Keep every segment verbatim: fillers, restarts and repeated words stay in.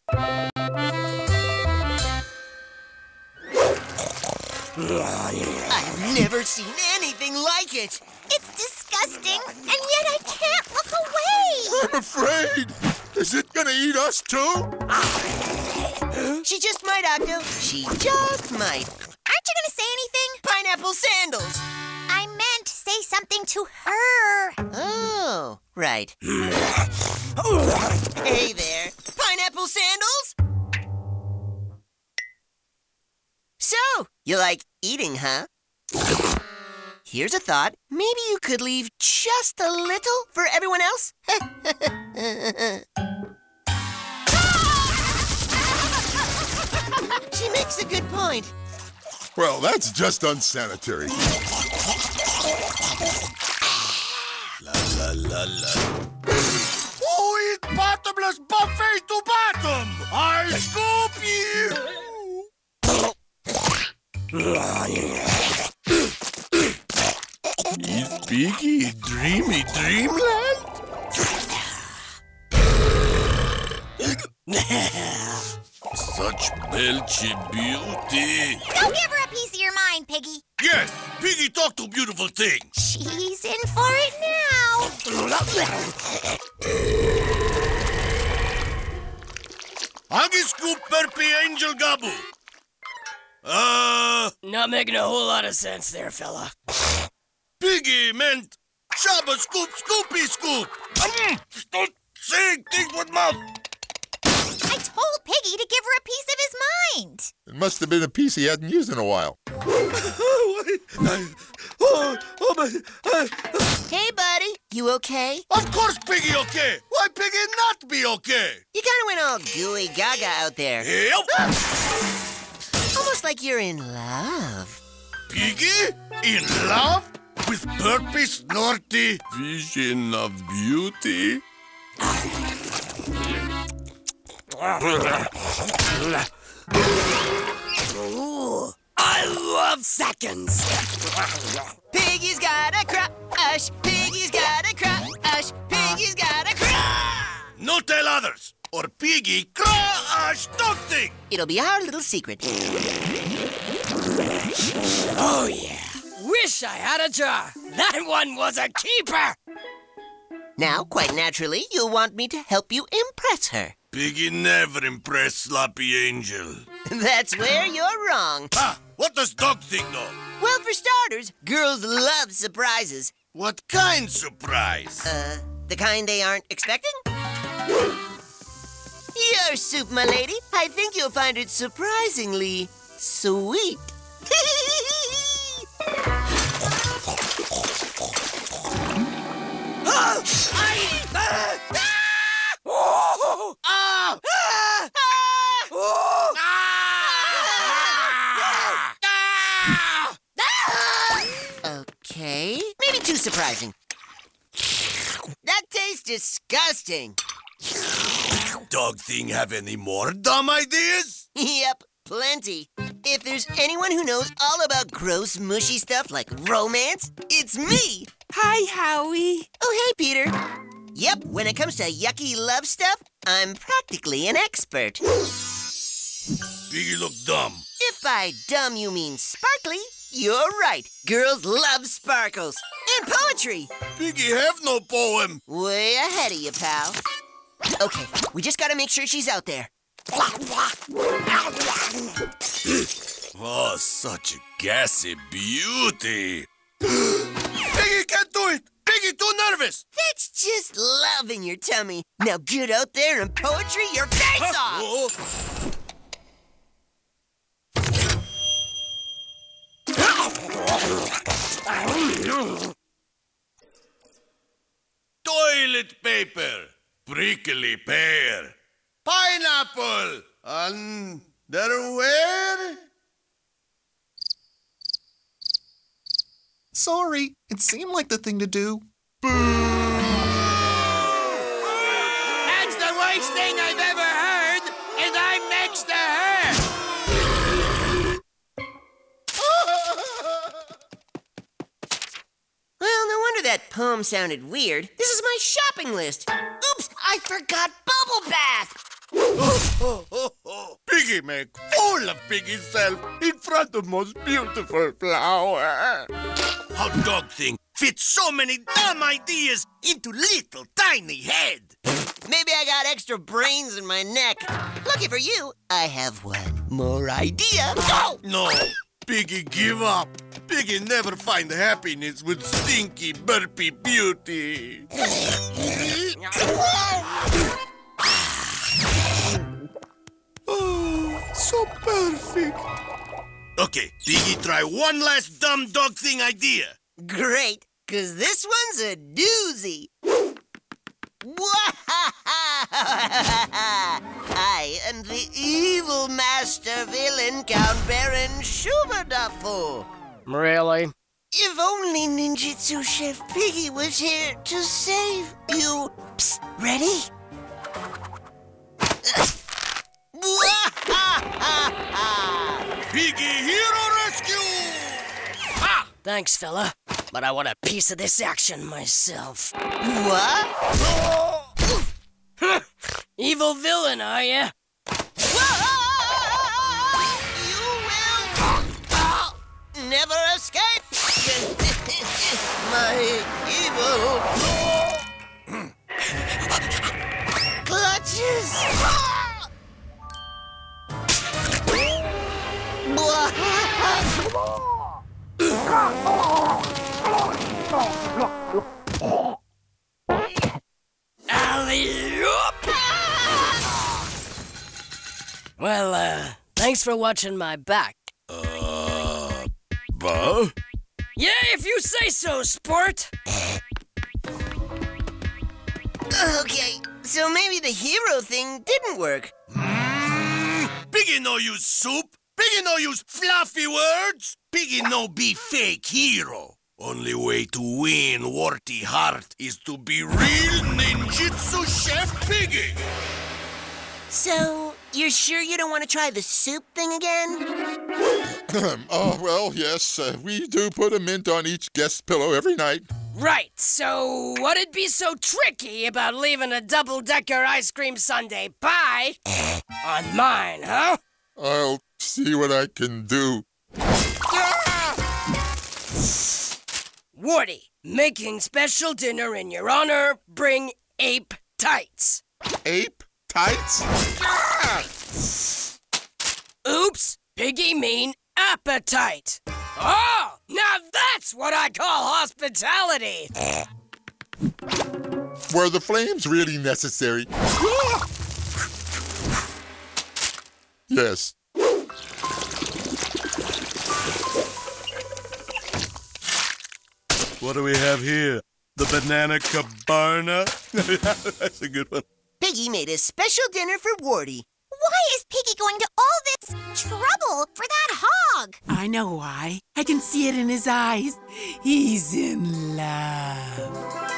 I've never seen anything like it. It's disgusting, and yet I can't look away. I'm afraid. Is it gonna eat us too? She just might, Octo. She just might. Aren't you gonna say anything? Pineapple sandals. I meant to say something to her. Oh, right. Hey there. Pineapple sandals? So, you like eating, huh? Here's a thought. Maybe you could leave just a little for everyone else? She makes a good point. Well, that's just unsanitary. La la la la. Who eat bottomless buffet to bottom? I scoop you! Is Piggy dreamy dreamland? Such belchy beauty. Go give her a piece of your mind, Piggy. Yes, Piggy talk to beautiful things. She's in for it now. Huggy scoop burpee angel gabu. Uh... Not making a whole lot of sense there, fella. Piggy meant Shabba scoop scoopy scoop. Mm, don't say things with mouth. I told Piggy to give her a piece of his mind. It must have been a piece he hadn't used in a while. oh, oh my, uh, Hey, buddy. You okay? of course Piggy okay. Why Piggy not be okay? You kind of went all gooey gaga out there. Yep. Almost like you're in love. Piggy in love with burpee snorty vision of beauty. Ooh, I love seconds. Piggy's got a crush. Piggy's got a crush. Piggy's got a crush. No tell others, or Piggy crush dog thing. It'll be our little secret. Oh, yeah. Wish I had a jar. That one was a keeper. Now, quite naturally, you'll want me to help you impress her. Piggy never impress Sloppy Angel. That's where you're wrong. Ah, what does dog think though? Well, for starters, girls love surprises. What kind surprise? Uh, the kind they aren't expecting? Your soup, my lady. I think you'll find it surprisingly sweet. Oh, I, uh, ah! Oh! Ah! Ah! Oh! Ah! Okay, maybe too surprising. That tastes disgusting. Dog thing have any more dumb ideas? Yep, plenty. If there's anyone who knows all about gross, mushy stuff like romance, it's me. Hi, Howie. Oh, hey, Peter. Yep, when it comes to yucky love stuff, I'm practically an expert. Piggy look dumb. If by dumb you mean sparkly, you're right. Girls love sparkles. And poetry. Piggy have no poem. Way ahead of you, pal. Okay, we just gotta make sure she's out there. Oh, such a gassy beauty. Piggy can't do it. Piggy too nervous. That's just love in your tummy. Now get out there and poetry your face off. Oh. Toilet paper, prickly pear, pineapple, underwear. Sorry, it seemed like the thing to do. That's the worst thing I've ever heard, and I'm next to her. Well, no wonder that poem sounded weird. This is my shopping list. Oops, I forgot bubble bath. Oh, oh, oh, oh. Piggy make fool of Piggy's self in front of most beautiful flower. How dog thing fits so many dumb ideas into little tiny head? Maybe I got extra brains in my neck. Lucky for you, I have one more idea. Go! No, Piggy, give up. Piggy never find happiness with stinky, burpy beauty. Oh, so perfect. Okay, Piggy, try one last dumb dog thing idea. Great, because this one's a doozy. I am the evil master villain, Count Baron Schuberduffel. Really? If only Ninjutsu Chef Piggy was here to save you. Psst, ready? Piggy Hero Rescue! Ha! Thanks, fella. But I want a piece of this action myself. What? Evil villain, are ya? You will never escape my evil clutches. Alley-oop! Well, uh, thanks for watching my back. Uh, Bo? Yeah, if you say so, sport. Okay, so maybe the hero thing didn't work. Mm, Piggy no use soup. Piggy no use fluffy words. Piggy no be fake hero. Only way to win Warty Heart is to be real ninjutsu chef Piggy. So, you're sure you don't want to try the soup thing again? Oh, well, yes. Uh, we do put a mint on each guest pillow every night. Right, so what'd be so tricky about leaving a double-decker ice cream sundae pie on mine, huh? I'll see what I can do. Warty, making special dinner in your honor, bring ape tights. Ape tights? Ah! Oops, Piggy mean appetite. Oh, now that's what I call hospitality. Were the flames really necessary? Yes. What do we have here? The banana cabana? That's a good one. Piggy made a special dinner for Warty. Why is Piggy going to all this trouble for that hog? I know why. I can see it in his eyes. He's in love.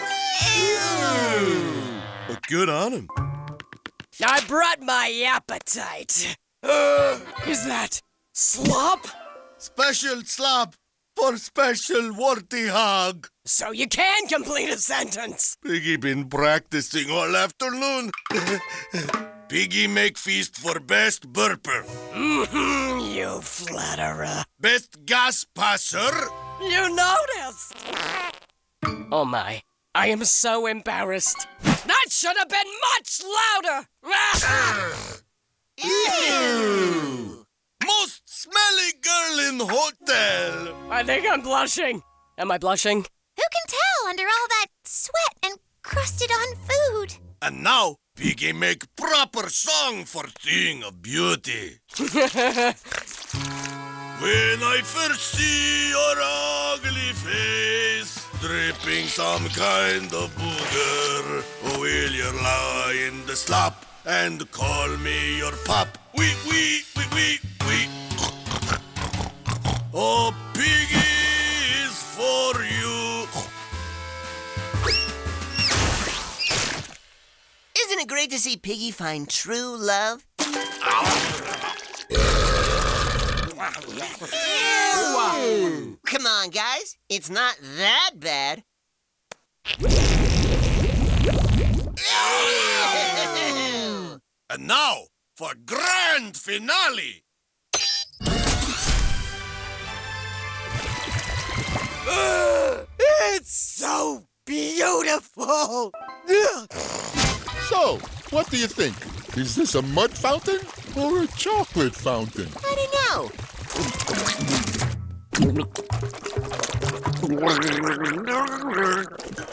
But good on him. I brought my appetite. Uh, is that slop? Special slop for special Warty hog. So you can complete a sentence. Piggy been practicing all afternoon. Piggy make feast for best burper. Mm-hmm, you flatterer. Best gas passer. You noticed. Oh my, I am so embarrassed. That should have been much louder. Ew! Most smelly girl in hotel. I think I'm blushing. Am I blushing? Who can tell under all that sweat and crusted on food? And now, Piggy make proper song for thing of beauty. When I first see your ugly face, dripping some kind of booger, will you lie in the slop and call me your pup? Wee, wee, wee, wee, wee. Oh, Piggy is for you. Isn't it great to see Piggy find true love? Ew. Come on, guys. It's not that bad. Ew. And And now, for grand finale! It's so beautiful! So, what do you think? Is this a mud fountain or a chocolate fountain? I don't know.